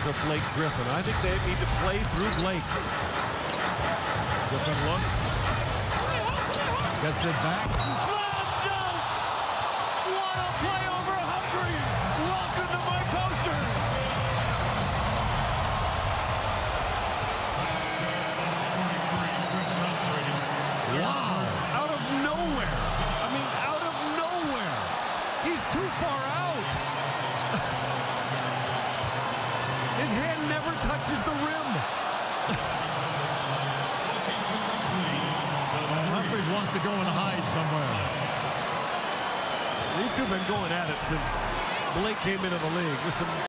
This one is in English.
of Blake Griffin. I think they need to play through Blake. Griffin looks. Gets it back. Slam dunk! What a play over Humphries! Welcome to my poster! Wow! Out of nowhere. I mean, out of nowhere. He's too far out. His hand never touches the rim. Humphries wants to go and hide somewhere. These two have been going at it since Blake came into the league with some